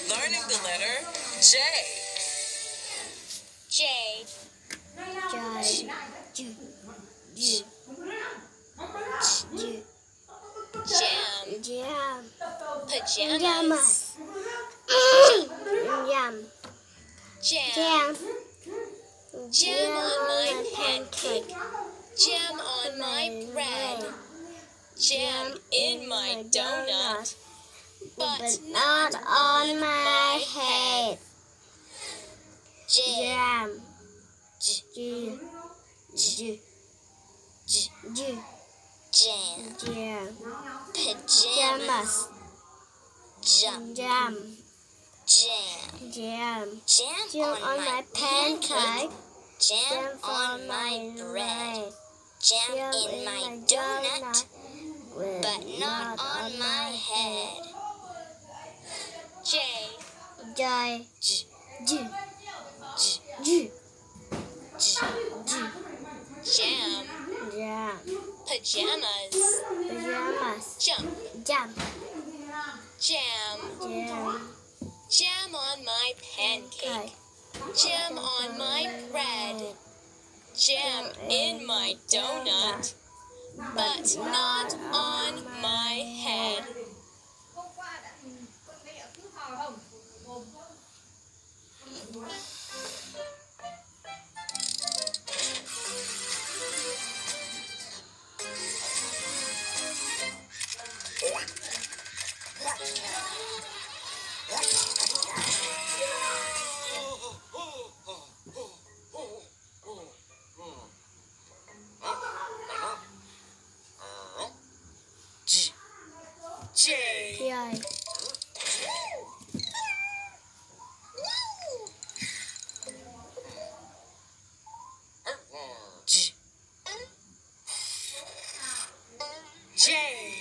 Learning the letter J. J. Jam. Pajamas. Jam. Jam on my pancake. Jam on my bread. Jam in my donut. But not on my head. Jam. Jam. Pajamas. Jam. Jam on my pancake. Jam on my bread. Jam in my donut. But not on my head. Jam. Pajamas. Jump. Jam. Jam on my pancake. Jam on my bread. Jam in my donut. But not on my head. J. J.